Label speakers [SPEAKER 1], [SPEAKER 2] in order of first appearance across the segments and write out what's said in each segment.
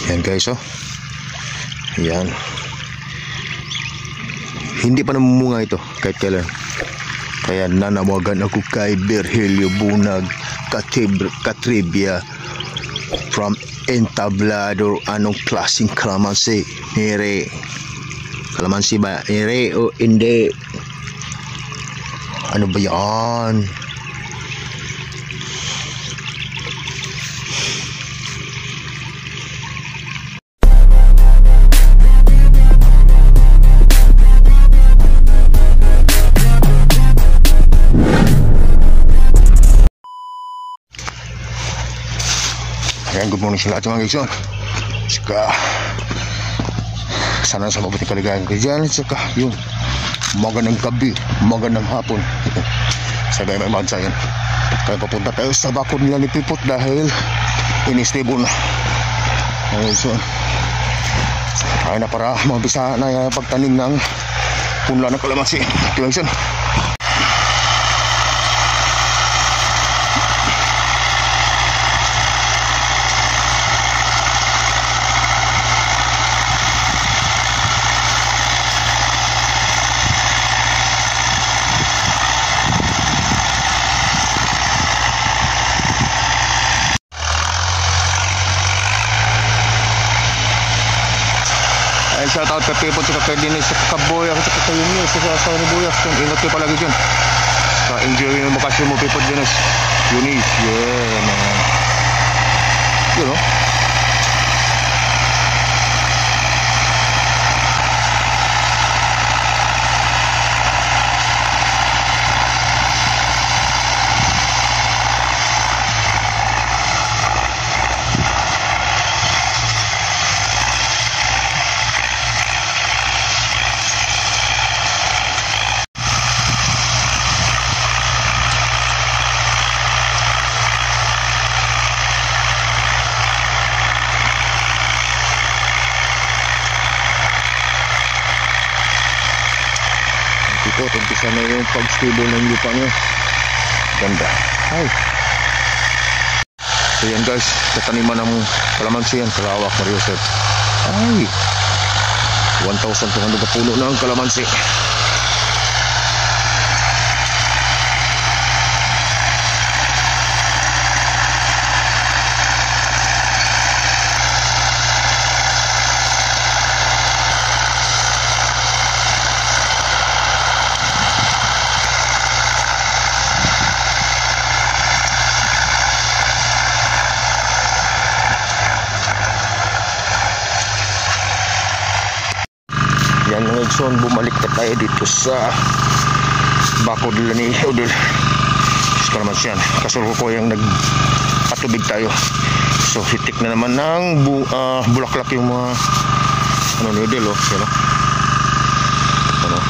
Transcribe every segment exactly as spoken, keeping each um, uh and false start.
[SPEAKER 1] Yan guys, oh. Yan. Hindi pa namumunga ito kahit kailan. Kaya nanawagan ako kay Virgilio Bunag Katribia from Entablado. Anong klaseng kalamansi? Nire. Kalamansi ba? Nire o hindi? Ano ba yan? Ayan, good morning sa lahat mga guys. Saka sana sa mabuting kaligayahan kayo dyan. Saka yung magandang gabi, magandang hapon sa gaya may magsayan. Kaya papunta tayo sa bakod nila ni Pipot dahil inistable na. Ayan, so kaya na para mabisa na yung pagtanim ng punla ng kalamansi. Ito yung son. Shout out kay Pipot sa kay Dinis sa Kaboy at sa kay Yunis sa asawa ni Buyas. Ingat kayo palagi dyan. Sa enjoy yung bakasyon mo Pipot Dinis. Yunis, yeah man. You know. Ito, umpisa na yung pag-stable ng lupa nyo. Ganda. Ay. So yan guys, kataniman ng kalamansi yan. Kalawak, Mariusep. Ay. one thousand two hundred na puno ng kalamansi. Yan mga Edson, bumalik na tayo dito sa bakod nila ni Odel Kalamansi yan. Kasulko ko yung nagpatubig tayo. So hitik na naman ng bu uh, bulaklak yung mga ano ni Odel, oh. Yan, oh. Ano?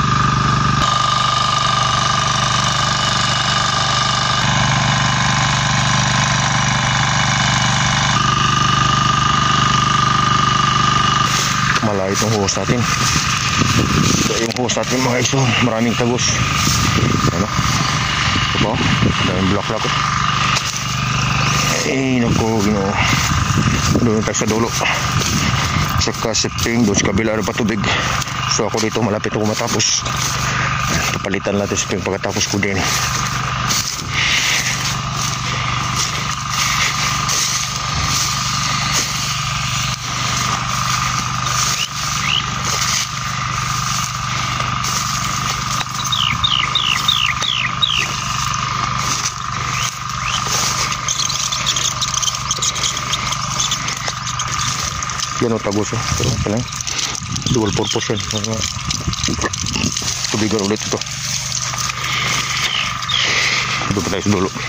[SPEAKER 1] Malayo itong hose natin. So yung hose natin mga iso, maraming tagos. Ano? Ito po, daming bulaklak ko. Ay naku, Ginoo. Doon tayo sa dulo. Saka siping doon sa kabila ng patubig. So ako dito malapit ako matapos. Papalitan natin siping pagkatapos ko din. Yan o tagos, oh. Pero palang dual purpose yan. Tubigan ulit ito. Doon pa tayo sa dulo.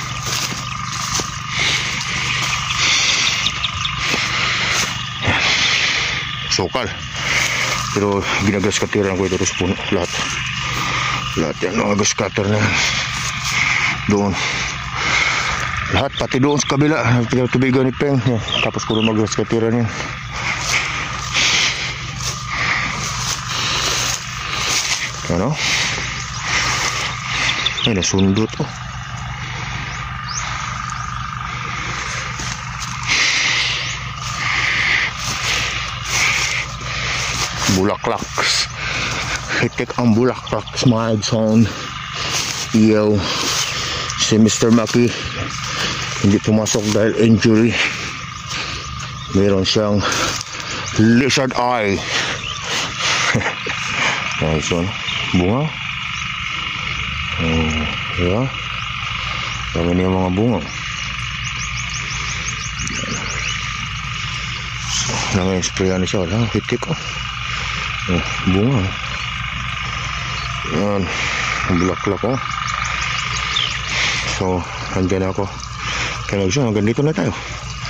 [SPEAKER 1] Yan. Sokal. Pero ginagas-katiran ko ito sa puno. Lahat. Lahat yan. Mga gas-cutter na yan. Doon. Lahat. Pati doon sa kabila. Tubigan ni Peng. Yan. Tapos puro mag-gas-katiran yan. Ano? Ay, nasundot oh. bulaklak. Hitik ang bulaklak mga Igsoon. Iyo si Mister Maki hindi pumasok dahil injury. Meron siyang lizard eye. Nice one. Bunga. Hmm, yeah. Kami niya mga bunga. So, nang-sprayan siya. Wala, hitik ko. Oh, bunga. Yan. Ang bulaklak ko. So, andyan ako. Kaya siya, hanggang dito na tayo.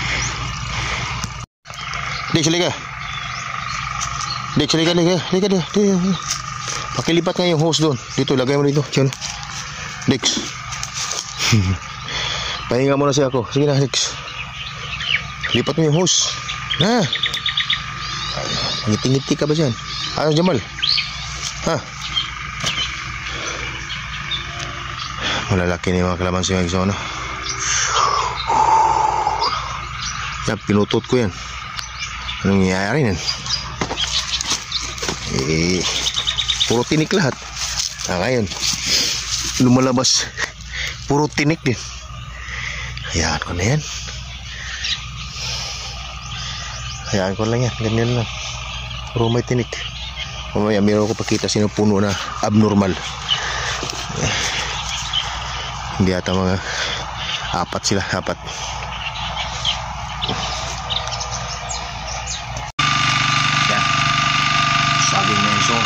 [SPEAKER 1] Dik, halika. Dik, halika, halika. Halika, halika. Pakilipat nga yung hose doon. Dito, lagay mo dito. Diyan. Dix. Pahinga muna siya ako. Sige na, Dix. Lipat mo yung hose. Ha? Ngiti-ngiti ka ba dyan? Ano, Jamal? Ha? Malalaki na yung mga kalamansi ng Igsoon. Yan, pinutot ko yan. Anong nangyayari yan? Eh, puro tinik lahat. Ah, ngayon, lumalabas. Puro tinik din. Hayaan ko na yan. Hayaan ko lang yan. Ganyan lang. Puro may tinik. Mamaya meron ko pakita sino puno na abnormal. Eh, hindi ata mga apat sila. Apat. Yan. Saging na yung so.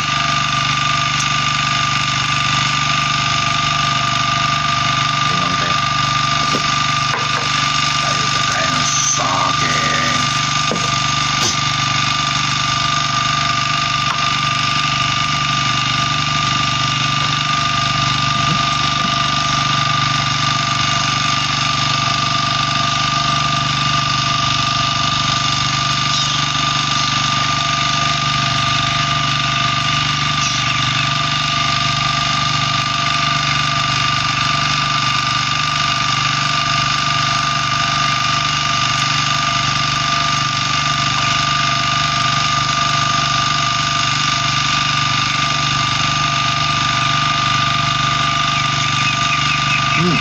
[SPEAKER 1] Hmm.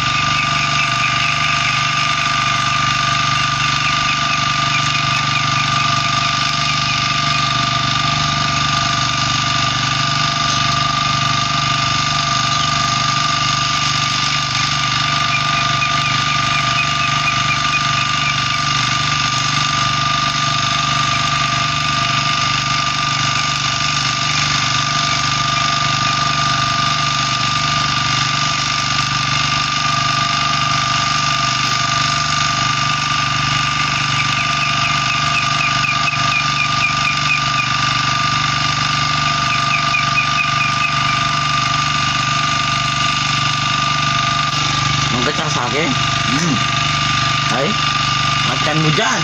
[SPEAKER 1] Ang sa akin? Hmm. Ay, makan mo dyan.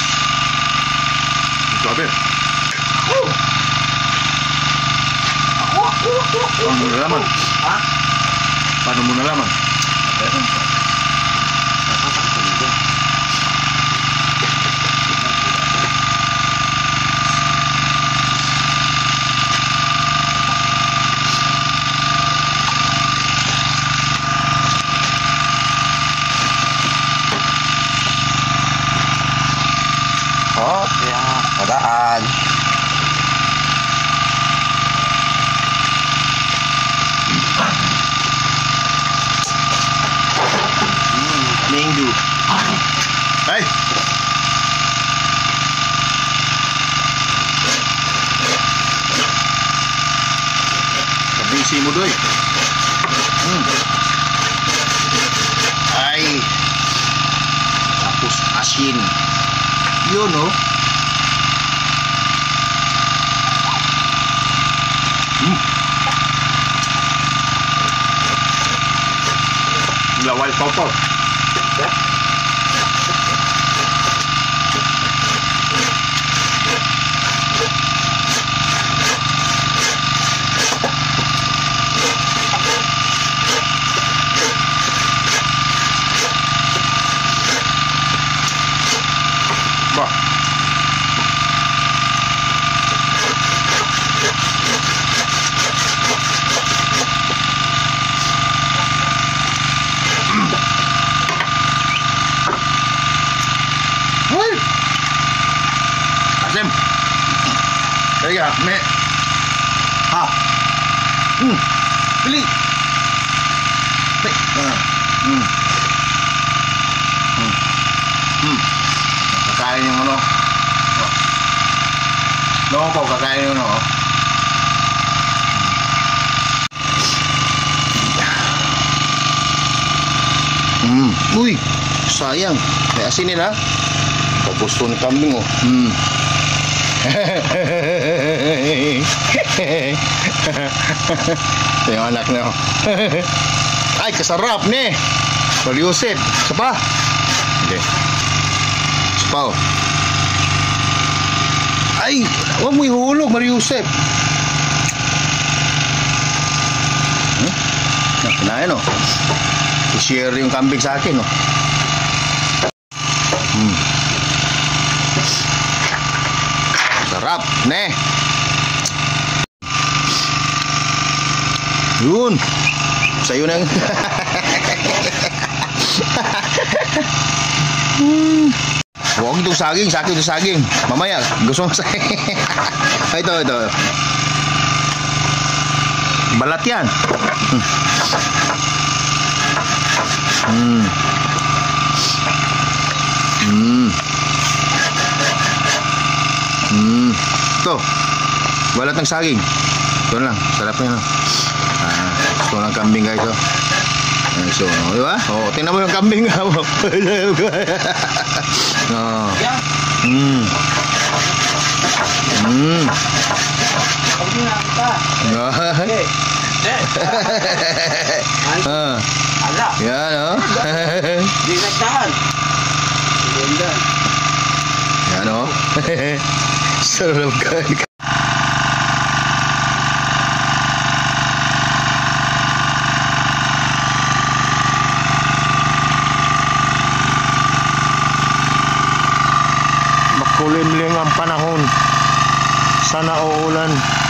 [SPEAKER 2] Sabi.
[SPEAKER 1] Oh. Ako, ako, ako, ako.
[SPEAKER 2] Paano mo nalaman?
[SPEAKER 1] Ha?
[SPEAKER 2] Paano mo nalaman?
[SPEAKER 1] Pero, nakasakit ko dito. Oh, ya, padaan. Hmm, minggu.
[SPEAKER 2] Hey! Kabisi mo doy.
[SPEAKER 1] Hmm. Ay. Tapos asin. Yun, no?
[SPEAKER 2] Hmm. Lawal pa pa.
[SPEAKER 1] Yeah.
[SPEAKER 2] Ba. Asim. Kaya, me. Ha. Hmm. Bili. Hey. Ah. Hmm. Hmm. Hmm. Kakain yung ano. No, po, kakain yung ano.
[SPEAKER 1] Hmm. Uy, sayang. May asinin ha. Kagusto ng kambing oh. Hmm. Yung anak na oh. Ay, kasarap ni. Mariusip. Isa pa. Okay. Isa pa oh. Ay, huwag mo ihulog, Mariusip. Hmm? Kinain oh. I-share yung kambing sa akin oh. Hmm. Sarap, ne. Yun. Sa'yo nang. Hmm. Huwag itong saging, sa akin itong saging. Mamaya, gusto mo saging. Ito, ito. Balat yan. Hmm. Hmm. Hmm. Ito. Balat ng saging. Ito lang. Sarap na yun. Ah, ito lang kambing guys. Oh. So, di ba? Oh, tingnan mo yung kambing nga mo. Oh. Hmm. Hmm. Ah.
[SPEAKER 3] Ala.
[SPEAKER 1] Yan, oh.
[SPEAKER 3] Di nagtahan. Ganda.
[SPEAKER 1] Yan, oh. Sarap guys. Makulimlim ang panahon. Sana uulan.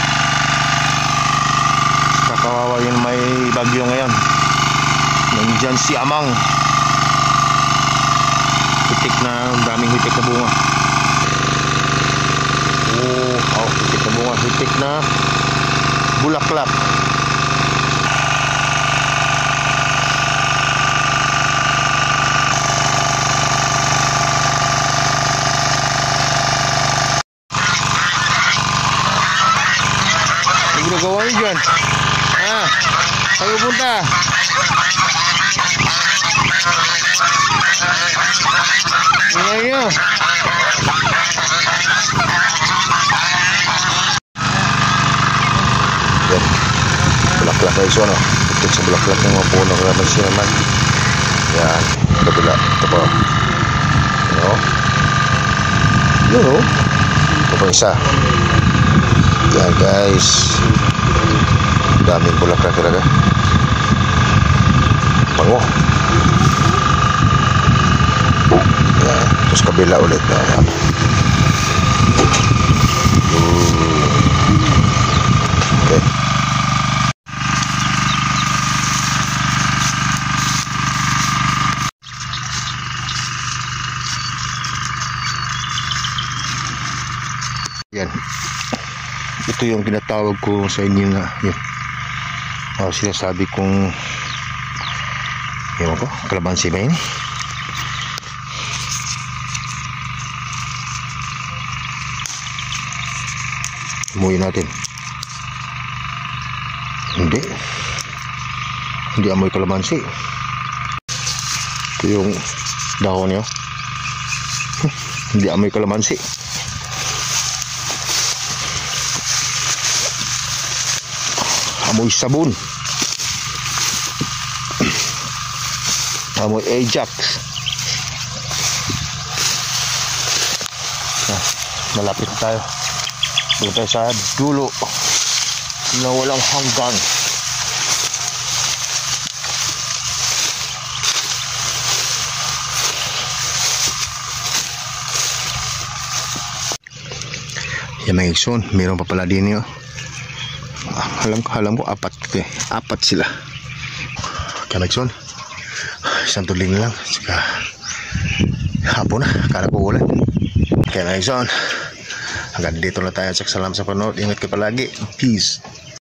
[SPEAKER 1] Kakawawa yun, may bagyo ngayon. Nandyan si Amang. Hitik na, daming hitik na bunga. Oh, oh, hitik na bunga. Hitik na bulaklak. Ano ginagawa niyo dyan? Ah, saan punta? Ingay nyo. Yan. Bulaklak guys, ano? Itik sa bulaklak ng mga puno naman siya naman. Yan. Kabila. Ito pa. Ano? Yun o. Ito pa isa. Yan guys. Daming bulaklak talaga. Pango. Yan. Terus kabila ulit. Yan. Okay. Yan. Ito yung tinatawag ko sa inyo na yun. Oh, sinasabi kong ewan ko, kalamansi ba yun? Umuwi natin. Hindi. Hindi amoy kalamansi. Ito yung dahon niya. Hindi amoy kalamansi. Amoy sabon. Amoy Ajax. Ah, malapit na tayo. Doon tayo sa dulo na walang hanggan. Yan mga ikson, mayroon pa pala din yun. Alam ko, alam ko apat eh. Apat sila. Kaya mga ikson, isang tuling na lang. Saka hapon na, kala ko ulan. Kaya mga ikson, Hanggang dito na tayo. Check, salam sa panood. Ingat ka palagi. Peace.